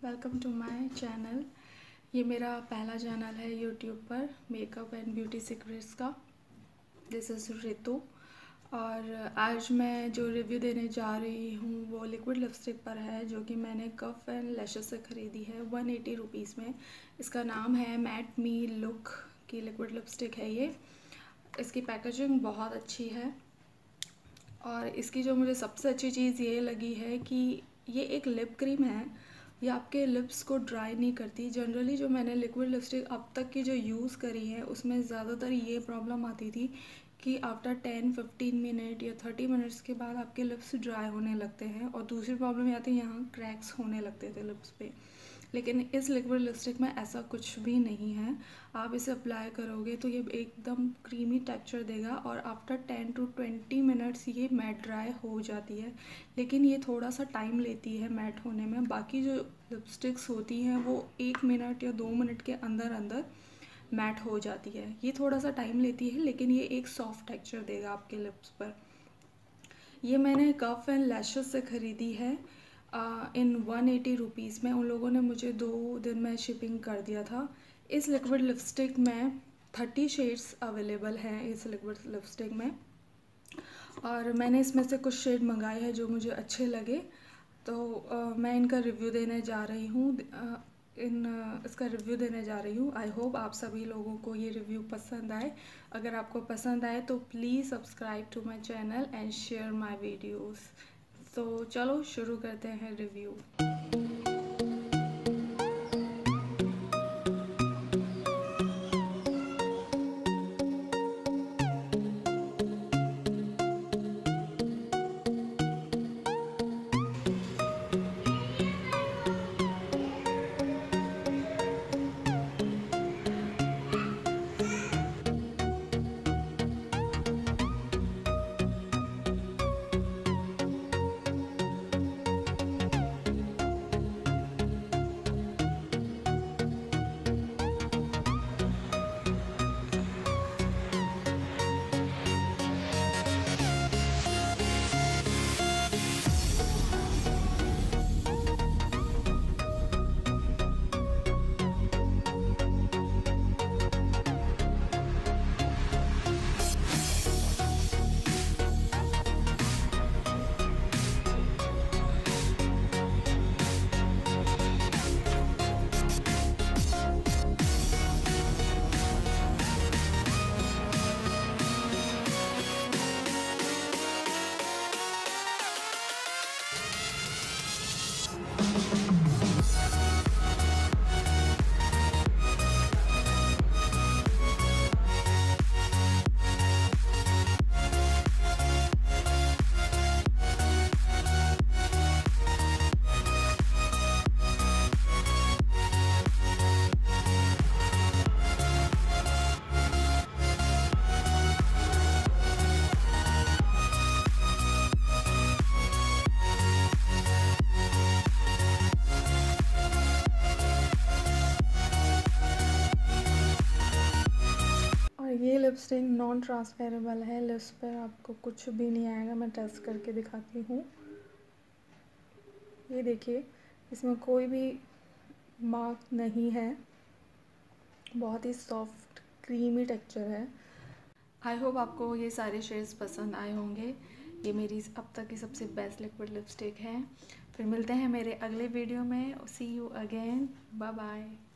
Welcome to my channel. ये मेरा पहला चैनल है यूट्यूब पर मेकअप एंड ब्यूटी सीक्रेट्स का। This is Ritu. और आज मैं जो रिव्यू देने जा रही हूँ वो लिक्विड लिपस्टिक पर है, जो कि मैंने कफ एंड लैशेस से ख़रीदी है 180 रुपीज़ में। इसका नाम है मैट मी लुक की लिक्विड लिपस्टिक है ये। इसकी पैकेजिंग बहुत अच्छी है और इसकी जो मुझे सबसे अच्छी चीज़ ये लगी है कि ये एक लिप क्रीम है। ये आपके लिप्स को ड्राई नहीं करती। जनरली जो मैंने लिक्विड लिपस्टिक अब तक की जो यूज़ करी है उसमें ज़्यादातर ये प्रॉब्लम आती थी कि आफ्टर 10-15 मिनट या 30 मिनट्स के बाद आपके लिप्स ड्राई होने लगते हैं, और दूसरी प्रॉब्लम ये आती है यहाँ क्रैक्स होने लगते थे लिप्स पे। लेकिन इस लिक्विड लिपस्टिक में ऐसा कुछ भी नहीं है। आप इसे अप्लाई करोगे तो ये एकदम क्रीमी टेक्सचर देगा और आफ्टर 10 to 20 मिनट्स ये मैट ड्राई हो जाती है। लेकिन ये थोड़ा सा टाइम लेती है मैट होने में। बाकी जो लिपस्टिक्स होती हैं वो 1 मिनट या 2 मिनट के अंदर अंदर मैट हो जाती है। ये थोड़ा सा टाइम लेती है, लेकिन ये एक सॉफ्ट टेक्सचर देगा आपके लिप्स पर। ये मैंने कफ एंड लैशेस से ख़रीदी है इन 180 रुपीज़ में। उन लोगों ने मुझे 2 दिन में शिपिंग कर दिया था। इस लिक्विड लिपस्टिक में 30 शेड्स अवेलेबल हैं इस लिक्विड लिपस्टिक में, और मैंने इसमें से कुछ शेड मंगाए हैं जो मुझे अच्छे लगे। तो मैं इनका रिव्यू देने जा रही हूँ। इसका रिव्यू देने जा रही हूँ। आई होप आप सभी लोगों को ये रिव्यू पसंद आए। अगर आपको पसंद आए तो please subscribe to my channel and share my videos. तो चलो शुरू करते हैं रिव्यू। ये लिपस्टिक नॉन ट्रांसफेरेबल है। लिप्स पर आपको कुछ भी नहीं आएगा। मैं टेस्ट करके दिखाती हूँ। ये देखिए, इसमें कोई भी मार्क नहीं है। बहुत ही सॉफ्ट क्रीमी टेक्सचर है। आई होप आपको ये सारे शेड्स पसंद आए होंगे। ये मेरी अब तक की सबसे बेस्ट लिक्विड लिपस्टिक है। फिर मिलते हैं मेरे अगले वीडियो में। See you again. Bye bye.